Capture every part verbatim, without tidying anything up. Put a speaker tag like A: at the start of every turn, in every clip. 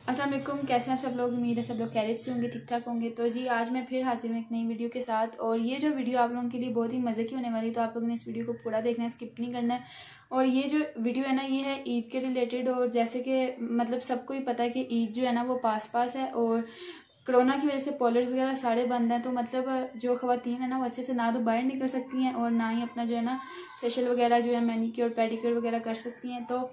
A: अस्सलाम वालेकुम, कैसे हैं आप सब लोग। उम्मीद है सब लोग खैरियत से होंगे, ठीक ठाक होंगे। तो जी आज मैं फिर हाजिर हूँ एक नई वीडियो के साथ, और ये जो वीडियो आप लोगों के लिए बहुत ही मज़े की होने वाली है, तो आप लोगों ने इस वीडियो को पूरा देखना है, स्किप नहीं करना है। और ये जो वीडियो है ना, ये है ईद के रिलेटेड। और जैसे कि मतलब सबको ही पता है कि ईद जो है ना वो पास पास है, और कोरोना की वजह से पॉलर्स वगैरह सारे बंद हैं। तो मतलब जो ख़वातीन है ना वो अच्छे से ना तो बाहर निकल सकती हैं और ना ही अपना जो है ना फेशियल वगैरह जो है मैनिक्योर पेडिक्योर वगैरह कर सकती हैं। तो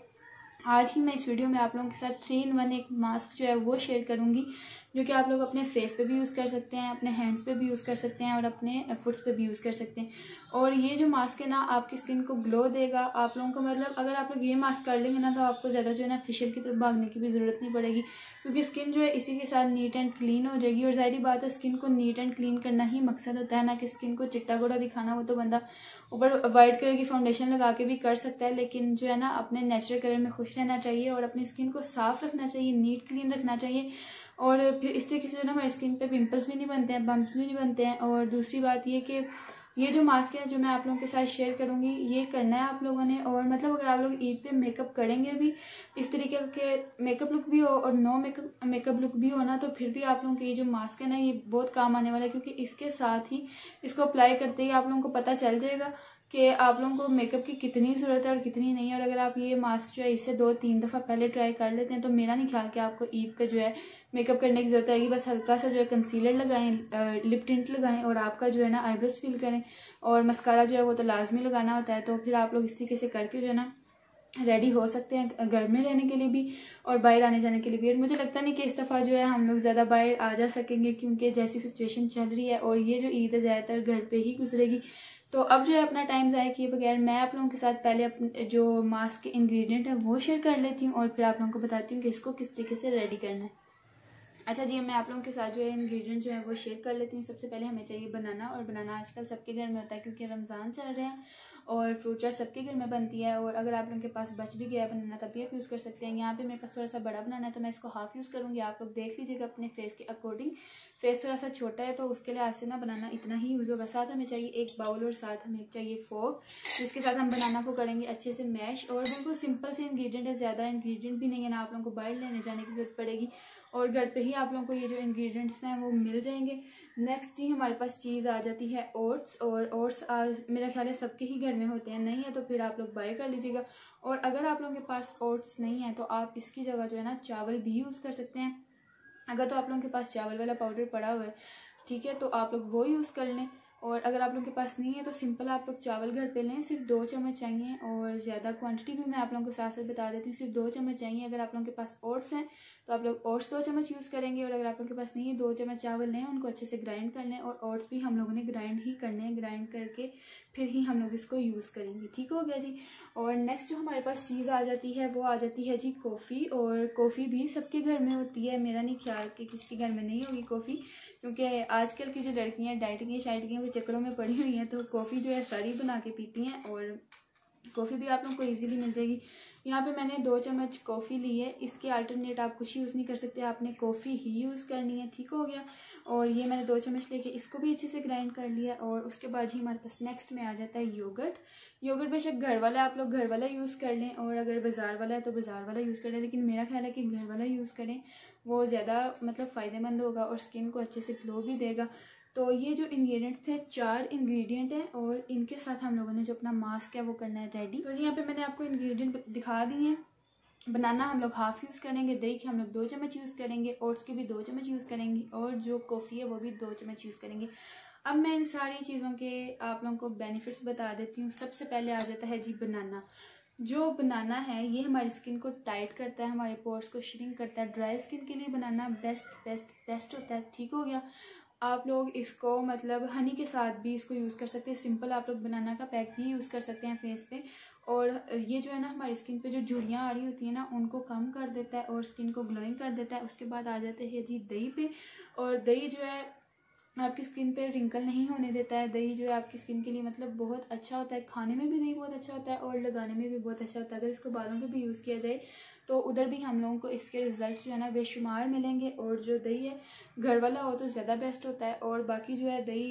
A: आज ही मैं इस वीडियो में आप लोगों के साथ थ्री इन वन एक मास्क जो है वो शेयर करूंगी, जो कि आप लोग अपने फेस पे भी यूज़ कर सकते हैं, अपने हैंड्स पे भी यूज़ कर सकते हैं और अपने फुट्स पे भी यूज़ कर सकते हैं। और ये जो मास्क है ना आपकी स्किन को ग्लो देगा। आप लोगों को मतलब अगर आप लोग ये मास्क कर लेंगे ना तो आपको ज़्यादा जो है ना फेशियल की तरफ भागने की भी ज़रूरत नहीं पड़ेगी, क्योंकि स्किन जो है इसी के साथ नीट एंड क्लीन हो जाएगी। और ज़ाहिर बात है स्किन को नीट एंड क्लीन करना ही मकसद होता है, ना कि स्किन को चिट्टा गोरा दिखाना। वो तो बंदा ऊपर वाइट कलर की फाउंडेशन लगा के भी कर सकता है, लेकिन जो है ना अपने नेचुरल कलर में खुश रहना चाहिए और अपनी स्किन को साफ रखना चाहिए, नीट क्लीन रखना चाहिए। और फिर इस तरीके से जो ना हमारी स्किन पे पिंपल्स भी नहीं बनते हैं, बम्प्स भी नहीं बनते हैं। और दूसरी बात ये कि ये जो मास्क है जो मैं आप लोगों के साथ शेयर करूंगी, ये करना है आप लोगों ने। और मतलब अगर आप लोग ईद पे मेकअप करेंगे भी, इस तरीके के मेकअप लुक भी हो और नो मेकअप मेकअप लुक भी हो ना, तो फिर भी आप लोगों के ये जो मास्क है ना ये बहुत काम आने वाला है, क्योंकि इसके साथ ही इसको अप्लाई करते ही आप लोगों को पता चल जाएगा कि आप लोगों को मेकअप की कितनी ज़रूरत है और कितनी नहीं है। और अगर आप ये मास्क जो है इससे दो तीन दफ़ा पहले ट्राई कर लेते हैं तो मेरा नहीं ख्याल कि आपको ईद पे जो है मेकअप करने की ज़रूरत आएगी। बस हल्का सा जो है कंसीलर लगाएं, लिप टिंट लगाएं और आपका जो है ना आईब्रोज फिल करें, और मस्कारा जो है वो तो लाजमी लगाना होता है। तो फिर आप लोग इस तरीके से करके जो है ना रेडी हो सकते हैं घर में रहने के लिए भी और बाहर आने जाने के लिए भी। और मुझे लगता नहीं कि इस दफ़ा जो है हम लोग ज़्यादा बाहर आ जा सकेंगे, क्योंकि जैसी सिचुएशन चल रही है और ये जो ईद है ज़्यादातर घर पे ही गुजरेगी। तो अब जो है अपना टाइम ज़ाया किए बगैर मैं आप लोगों के साथ पहले अपने जो मास्क के इंग्रेडिएंट है वो शेयर कर लेती हूँ, और फिर आप लोगों को बताती हूँ कि इसको किस तरीके से रेडी करना है। अच्छा जी, मैं आप लोगों के साथ जो है इंग्रेडिएंट जो है वो शेयर कर लेती हूँ। सबसे पहले हमें चाहिए बनाना, और बनाना आजकल सबके घर में होता है क्योंकि रमज़ान चल रहे हैं और फ्रूट चाट सबके घर में बनती है। और अगर आप लोगों के पास बच भी गया बनाना तब भी आप यूज़ कर सकते हैं। यहाँ पे मेरे पास थोड़ा सा बड़ा बनाना है तो मैं इसको हाफ़ यूज़ करूँगी। आप लोग देख लीजिएगा अपने फेस के अकॉर्डिंग। फेस थोड़ा सा छोटा है तो उसके लिए आज से ना बनाना इतना ही यूज़ होगा। साथ हमें चाहिए एक बाउल और साथ हमें चाहिए फोक, जिसके साथ हम बनाना को करेंगे अच्छे से मैश। और बिल्कुल सिंपल से इंग्रेडिएंट है, ज़्यादा इंग्रेडिएंट भी नहीं है ना आप लोगों को बाहर लेने जाने की जरूरत पड़ेगी, और घर पे ही आप लोगों को ये जो इंग्रेडिएंट्स हैं वो मिल जाएंगे। नेक्स्ट जी हमारे पास चीज़ आ जाती है ओट्स। और ओट्स मेरा ख्याल है सबके ही घर में होते हैं, नहीं है तो फिर आप लोग बाय कर लीजिएगा। और अगर आप लोगों के पास ओट्स नहीं है तो आप इसकी जगह जो है ना चावल भी यूज़ कर सकते हैं। अगर तो आप लोगों के पास चावल वाला पाउडर पड़ा हुआ है, ठीक है, तो आप लोग वो यूज़ कर लें। और अगर आप लोगों के पास नहीं है तो सिंपल आप लोग चावल घर पे लें, सिर्फ दो चम्मच चाहिए। और ज़्यादा क्वांटिटी भी मैं आप लोगों को साथ साथ बता देती हूँ, सिर्फ दो चम्मच चाहिए। अगर आप लोगों के पास ओट्स हैं तो आप लोग ओट्स दो चम्मच यूज़ करेंगे, और अगर आप लोगों के पास नहीं है दो चम्मच चावल लें, उनको अच्छे से ग्राइंड कर लें। और ओट्स भी हम लोगों ने ग्राइंड ही करने हैं, ग्राइंड करके फिर ही हम लोग इसको यूज़ करेंगे। ठीक हो गया जी। और नेक्स्ट जो हमारे पास चीज़ आ जाती है वो आ जाती है जी कॉफ़ी। और कॉफ़ी भी सबके घर में होती है, मेरा नहीं ख्याल कि किसी के घर में नहीं होगी कॉफ़ी, क्योंकि आजकल की जो लड़कियां डाइटिंग शाइटिंग के चक्करों में पड़ी हुई हैं तो कॉफ़ी जो है सारी बना के पीती हैं, और कॉफ़ी भी आप लोगों को इजीली मिल जाएगी। यहाँ पे मैंने दो चम्मच कॉफ़ी ली है, इसके अल्टरनेट आप कुछ यूज़ नहीं कर सकते, आपने कॉफ़ी ही यूज़ करनी है। ठीक हो गया। और ये मैंने दो चम्मच लेके इसको भी अच्छे से ग्राइंड कर लिया। और उसके बाद ही हमारे पास नेक्स्ट में आ जाता है योगर्ट। योगर्ट बेशक घर वाला आप लोग घर वाला यूज़ कर लें, और अगर बाज़ार वाला है तो बाज़ार वाला यूज़ कर लें, लेकिन मेरा ख्याल है कि घर वाला यूज़ करें, वो ज़्यादा मतलब फ़ायदेमंद होगा और स्किन को अच्छे से ग्लो भी देगा। तो ये जो इंग्रेडिएंट थे चार इंग्रेडिएंट हैं, और इनके साथ हम लोगों ने जो अपना मास्क है वो करना है रेडी। तो यहाँ पे मैंने आपको इंग्रेडिएंट दिखा दिए हैं। बनाना हम लोग हाफ यूज़ करेंगे, दही के हम लोग दो चम्मच यूज़ करेंगे, ओट्स के भी दो चम्मच यूज़ करेंगे, और जो कॉफ़ी है वो भी दो चम्मच यूज़ करेंगे। अब मैं इन सारी चीज़ों के आप लोगों को बेनिफिट्स बता देती हूँ। सबसे पहले आ जाता है जी बनाना। जो बनाना है ये हमारी स्किन को टाइट करता है, हमारे पोर्स को श्रिंक करता है। ड्राई स्किन के लिए बनाना बेस्ट बेस्ट बेस्ट होता है। ठीक हो गया। आप लोग इसको मतलब हनी के साथ भी इसको यूज़ कर सकते हैं। सिंपल आप लोग बनाना का पैक भी यूज़ कर सकते हैं फेस पे, और ये जो है ना हमारी स्किन पे जो झुर्रियाँ आ रही होती है ना उनको कम कर देता है और स्किन को ग्लोइंग कर देता है। उसके बाद आ जाते हैं जी दही पे। और दही जो है आपकी स्किन पे रिंकल नहीं होने देता है। दही जो है आपकी स्किन के लिए मतलब बहुत अच्छा होता है, खाने में भी दही बहुत अच्छा होता है और लगाने में भी बहुत अच्छा होता है। अगर इसको बालों पे भी यूज़ किया जाए तो उधर भी हम लोगों को इसके रिजल्ट्स जो है ना बेशुमार मिलेंगे। और जो दही है घर वाला हो तो ज़्यादा बेस्ट होता है, और बाकी जो है दही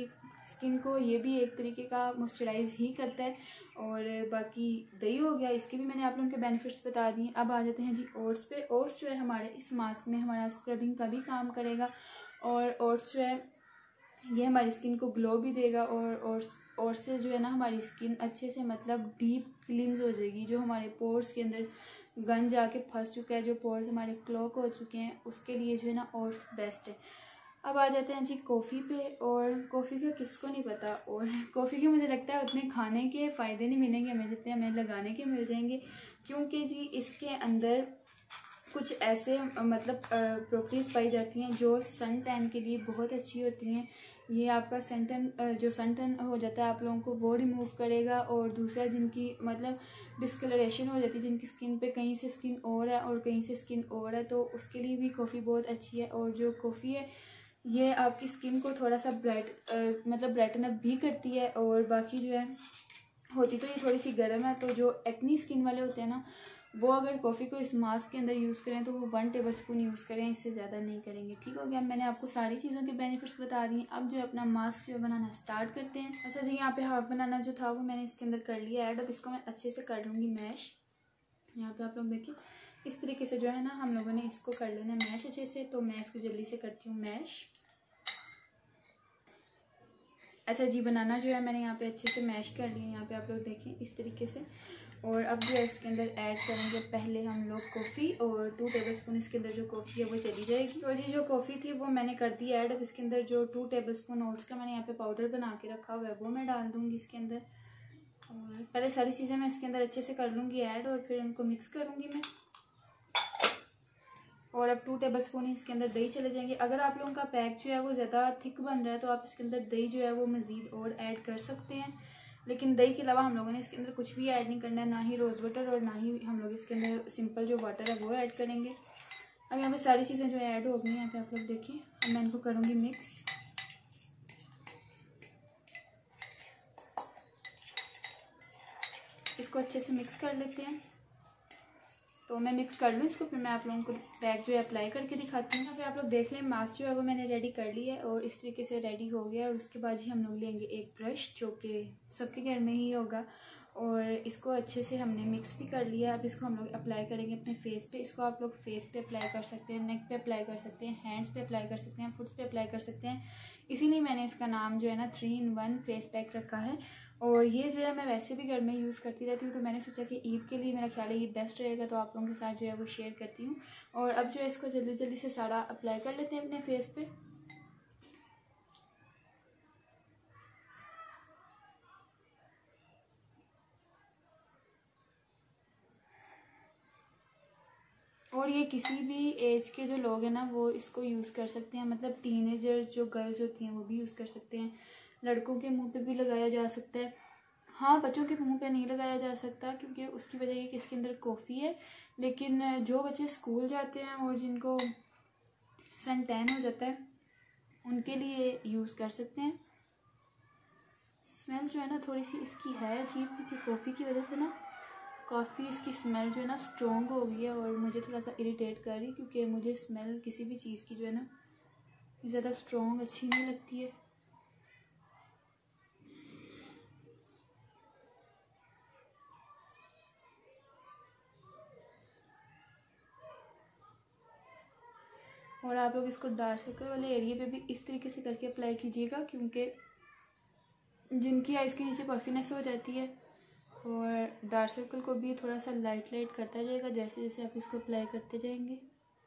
A: स्किन को ये भी एक तरीके का मॉइस्चराइज ही करता है। और बाकी दही हो गया, इसके भी मैंने आप लोगों के बेनिफिट्स बता दिए। अब आ जाते हैं जी ओट्स पे। ओट्स जो है हमारे इस मास्क में हमारा स्क्रबिंग का भी काम करेगा और ओट्स जो है ये हमारी स्किन को ग्लो भी देगा और ओट्स ओट्स से जो है ना हमारी स्किन अच्छे से मतलब डीप क्लींस हो जाएगी। जो हमारे पोर्स के अंदर गंज आके फंस चुका है, जो पोर्स हमारे क्लॉग हो चुके हैं, उसके लिए जो है ना ओट्स बेस्ट है। अब आ जाते हैं जी कॉफ़ी पे। और कॉफ़ी का किसको नहीं पता, और कॉफ़ी के मुझे लगता है उतने खाने के फ़ायदे नहीं मिलेंगे हमें जितने हमें लगाने के मिल जाएंगे, क्योंकि जी इसके अंदर कुछ ऐसे मतलब प्रॉपर्टीज़ पाई जाती हैं जो सन टैन के लिए बहुत अच्छी होती हैं। ये आपका सन टैन जो सन टैन हो जाता है आप लोगों को वो रिमूव करेगा। और दूसरा जिनकी मतलब डिस्कलरेशन हो जाती है, जिनकी स्किन पे कहीं से स्किन और है और कहीं से स्किन और है, तो उसके लिए भी कॉफ़ी बहुत अच्छी है। और जो कॉफ़ी है ये आपकी स्किन को थोड़ा सा ब्राइट मतलब ब्राइटन अप भी करती है। और बाकी जो है होती तो ये थोड़ी सी गर्म है, तो जो एक्नी स्किन वाले होते हैं ना वो अगर कॉफ़ी को इस मास्क के अंदर यूज़ करें तो वो वन टेबल स्पून यूज़ करें, इससे ज़्यादा नहीं करेंगे। ठीक हो गया, मैंने आपको सारी चीज़ों के बेनिफिट्स बता दिए। अब जो है अपना मास्क जो है बनाना स्टार्ट करते हैं। अच्छा जी, यहाँ पे हाफ बनाना जो था वो मैंने इसके अंदर कर लिया ऐड। अब इसको मैं अच्छे से कर लूँगी मैश। यहाँ पे आप लोग देखिए इस तरीके से जो है ना हम लोगों ने इसको कर लेना मैश अच्छे से। तो मैं इसको जल्दी से करती हूँ मैश। अच्छा जी, बनाना जो है मैंने यहाँ पे अच्छे से मैश कर लिया। यहाँ पे आप लोग देखें इस तरीके से। और अब जो है इसके अंदर ऐड करेंगे पहले हम लोग कॉफ़ी, और टू टेबलस्पून इसके अंदर जो कॉफ़ी है वो चली जाएगी। तो जी जो कॉफ़ी थी वो मैंने कर दी ऐड। अब इसके अंदर जो टू टेबलस्पून ओट्स का मैंने यहाँ पे पाउडर बना के रखा हुआ है वो मैं डाल दूँगी इसके अंदर। और पहले सारी चीज़ें मैं इसके अंदर अच्छे से कर लूँगी ऐड और फिर उनको मिक्स करूँगी मैं। और अब टू टेबलस्पून ही इसके अंदर दही चले जाएंगे। अगर आप लोगों का पैक जो है वो ज़्यादा थिक बन रहा है तो आप इसके अंदर दही जो है वो मज़ीद और ऐड कर सकते हैं, लेकिन दही के अलावा हम लोगों ने इसके अंदर कुछ भी ऐड नहीं करना है, ना ही रोज़ वाटर और ना ही हम लोग इसके अंदर सिंपल जो वाटर है वो ऐड करेंगे। अब यहाँ पे सारी चीज़ें जो है ऐड हो गई हैं। यहाँ पे आप लोग देखिए अब मैं इनको करूँगी मिक्स। इसको अच्छे से मिक्स कर लेते हैं। तो मैं मिक्स कर लूँ इसको, फिर मैं आप लोगों को पैक जो है अप्लाई करके दिखाती हूँ। फिर आप लोग देख लें मास्क जो है वो मैंने रेडी कर लिया है और इस तरीके से रेडी हो गया। और उसके बाद ही हम लोग लेंगे एक ब्रश जो कि सबके घर में ही होगा, और इसको अच्छे से हमने मिक्स भी कर लिया। अब इसको हम लोग अप्लाई करेंगे अपने फेस पे। इसको आप लोग फेस पे अप्लाई कर सकते हैं, नेक पे अप्लाई कर सकते हैं, हैंड्स पे अप्लाई कर सकते हैं, फुट्स पे अप्लाई कर सकते हैं। इसीलिए मैंने इसका नाम जो है ना three in one face pack रखा है। और ये जो है मैं वैसे भी घर में यूज़ करती रहती हूँ, तो मैंने सोचा कि ईद के लिए मेरा ख्याल है ये बेस्ट रहेगा, तो आप लोगों के साथ जो है वो शेयर करती हूँ। और अब जो है इसको जल्दी जल्दी से सारा अप्लाई कर लेते हैं अपने फेस पे। और ये किसी भी एज के जो लोग हैं ना वो इसको यूज़ कर सकते हैं, मतलब टीनेजर्स जो गर्ल्स होती हैं वो भी यूज़ कर सकते हैं। लड़कों के मुंह पे भी लगाया जा सकता है। हाँ, बच्चों के मुंह पे नहीं लगाया जा सकता क्योंकि उसकी वजह ये कि इसके अंदर कॉफ़ी है। लेकिन जो बच्चे स्कूल जाते हैं और जिनको सन टैन हो जाता है उनके लिए यूज़ कर सकते हैं। स्मेल जो है ना थोड़ी सी इसकी है अजीब, क्योंकि कॉफ़ी की वजह से ना काफ़ी इसकी स्मेल जो है ना स्ट्रॉन्ग हो गई है और मुझे थोड़ा सा इरिटेट कर रही, क्योंकि मुझे स्मेल किसी भी चीज़ की जो है ना ज़्यादा स्ट्रॉन्ग अच्छी नहीं लगती है। और आप लोग इसको डार्क सर्कल वाले एरिया पे भी इस तरीके से करके अप्लाई कीजिएगा, क्योंकि जिनकी आइज़ के नीचे पफिनेस हो जाती है, और डार्क सर्कल को भी थोड़ा सा लाइट लाइट करता जाएगा जैसे जैसे आप इसको अप्लाई करते जाएंगे।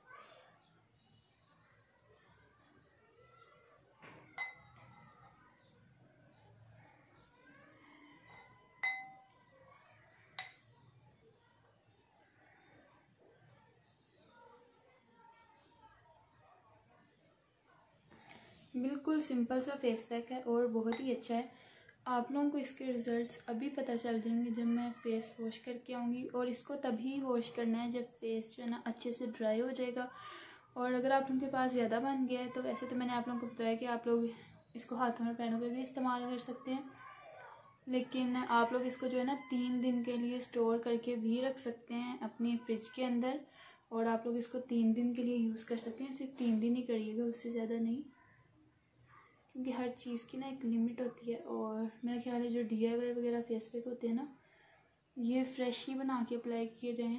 A: बिल्कुल सिंपल सा फेस पैक है और बहुत ही अच्छा है। आप लोगों को इसके रिज़ल्ट्स अभी पता चल जाएंगे जब मैं फ़ेस वॉश करके आऊँगी। और इसको तभी वॉश करना है जब फेस जो है ना अच्छे से ड्राई हो जाएगा। और अगर आप लोगों के पास ज़्यादा बन गया है तो वैसे तो मैंने आप लोगों को बताया कि आप लोग इसको हाथों और पैरों पे भी इस्तेमाल कर सकते हैं, लेकिन आप लोग इसको जो है ना तीन दिन के लिए स्टोर करके भी रख सकते हैं अपनी फ्रिज के अंदर। और आप लोग इसको तीन दिन के लिए यूज़ कर सकते हैं, सिर्फ तीन दिन ही करिएगा, उससे ज़्यादा नहीं, क्योंकि हर चीज़ की ना एक लिमिट होती है। और मेरा ख्याल है जो डी आई वाई वगैरह फेस पैक होते हैं ना, ये फ्रेश ही बना के अप्लाई किए जाएँ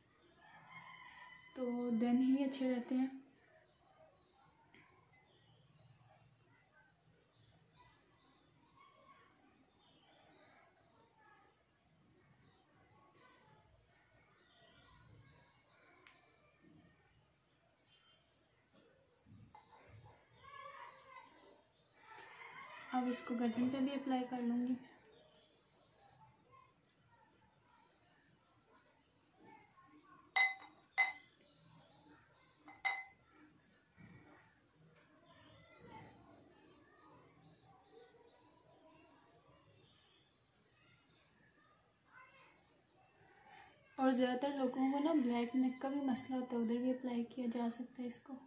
A: तो देन ही अच्छे रहते हैं। अब इसको गर्दन पे भी अप्लाई कर लूँगी। और ज़्यादातर लोगों को ना ब्लैक नेक का भी मसला होता है, उधर भी अप्लाई किया जा सकता है इसको।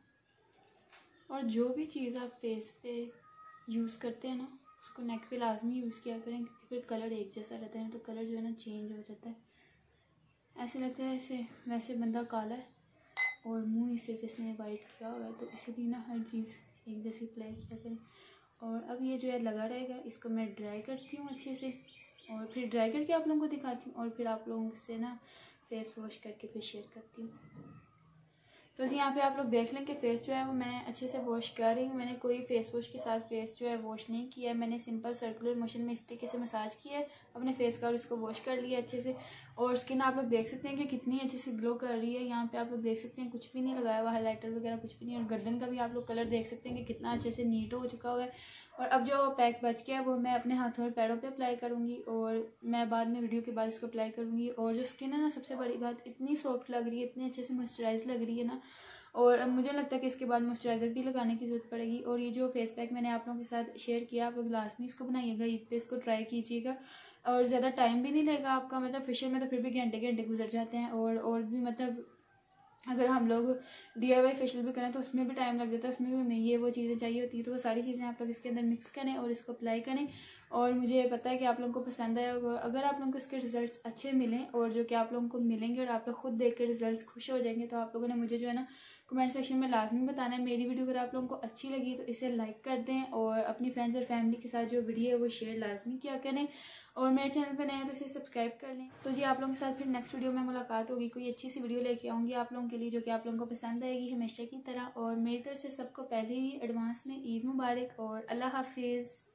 A: और जो भी चीज़ आप फेस पे यूज़ करते हैं ना, उसको नेक पे लाजमी यूज़ किया करें, क्योंकि फिर कलर एक जैसा रहता है तो कलर जो है ना चेंज हो जाता है। ऐसे लगता है ऐसे वैसे बंदा काला है और मुँह ही सिर्फ इसने वाइट किया हुआ है, तो इसीलिए ना हर चीज़ एक जैसी अप्लाई किया करें। और अब ये जो है लगा रहेगा, इसको मैं ड्राई करती हूँ अच्छे से और फिर ड्राई करके आप लोगों को दिखाती हूँ और फिर आप लोगों से ना फेस वॉश करके फिर शेयर करती हूँ। तो जी यहाँ पे आप लोग देख लें कि फेस जो है वो मैं अच्छे से वॉश कर रही हूँ। मैंने कोई फेस वॉश के साथ फेस जो है वॉश नहीं किया है, मैंने सिंपल सर्कुलर मोशन में इस तरीके से मसाज किया है अपने फेस का और इसको वॉश कर लिया अच्छे से। और स्किन आप लोग देख सकते हैं कि कितनी अच्छे से ग्लो कर रही है। यहाँ पे आप लोग देख सकते हैं कुछ भी नहीं लगाया हुआ, हाईलाइटर वगैरह कुछ भी नहीं। और गर्दन का भी आप लोग कलर देख सकते हैं कि कितना अच्छे से नीट हो चुका हुआ है। और अब जो पैक बच गया है वो मैं अपने हाथों और पैरों पे अप्लाई करूँगी और मैं बाद में वीडियो के बाद इसको अप्लाई करूँगी। और जो स्किन है ना, सबसे बड़ी बात, इतनी सॉफ्ट लग रही है, इतनी अच्छे से मॉइस्चराइज लग रही है ना। और अब मुझे लगता है कि इसके बाद मॉइस्चराइज़र भी लगाने की ज़रूरत पड़ेगी। और ये जो फेस पैक मैंने आप लोगों के साथ शेयर किया, आप लोग लास्ट में इसको बनाइएगा, ईद पे इसको ट्राई कीजिएगा। और ज़्यादा टाइम भी नहीं लगेगा आपका, मतलब फेशियल में तो फिर भी घंटे घंटे गुजर जाते हैं। और और भी मतलब अगर हम लोग डी आई वाई फेशियल भी करें तो उसमें भी टाइम लग जाता है, उसमें भी ये वो चीज़ें चाहिए होती है। तो वो सारी चीज़ें आप लोग इसके अंदर मिक्स करें और इसको अप्लाई करें। और मुझे पता है कि आप लोगों को पसंद आया होगा। अगर आप लोगों को इसके रिजल्ट्स अच्छे मिलें और जो कि आप लोगों को मिलेंगे और आप लोग खुद देख कर रिजल्ट्स खुश हो जाएंगे, तो आप लोगों ने मुझे जो है ना कमेंट सेक्शन में लाजमी बताना है। मेरी वीडियो अगर आप लोगों को अच्छी लगी तो इसे लाइक कर दें और अपनी फ्रेंड्स और फैमिली के साथ जो वीडियो है वो शेयर लाजमी किया करें। और मेरे चैनल पे नए हैं तो इसे सब्सक्राइब कर लें। तो जी आप लोगों के साथ फिर नेक्स्ट वीडियो में मुलाकात होगी। कोई अच्छी सी वीडियो लेके आऊँगी आप लोगों के लिए जो कि आप लोगों को पसंद आएगी हमेशा की तरह। और मेरी तरफ से सबको पहले ही एडवांस में ईद मुबारक और अल्लाह हाफिज़।